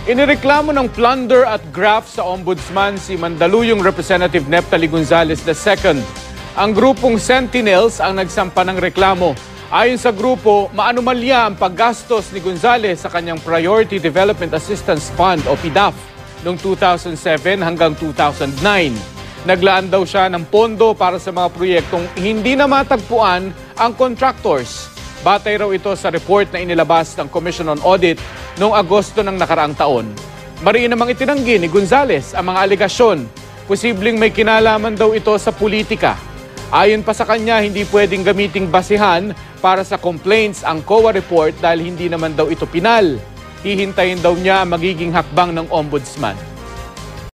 Inireklamo ng plunder at graft sa Ombudsman si Mandaluyong Representative Neptali Gonzales II. Ang grupong Sentinels ang nagsampa ng reklamo. Ayon sa grupo, maanumalya ang paggastos ni Gonzales sa kanyang Priority Development Assistance Fund o PDAF noong 2007 hanggang 2009. Naglaan daw siya ng pondo para sa mga proyektong hindi na matagpuan ang contractors. Batay raw ito sa report na inilabas ng Commission on Audit noong Agosto ng nakaraang taon. Mariin namang itinanggi ni Gonzales ang mga alegasyon. Posibleng may kinalaman daw ito sa politika. Ayon pa sa kanya, hindi pwedeng gamiting basihan para sa complaints ang COA report dahil hindi naman daw ito pinal. Hihintayin daw niya ang magiging hakbang ng Ombudsman.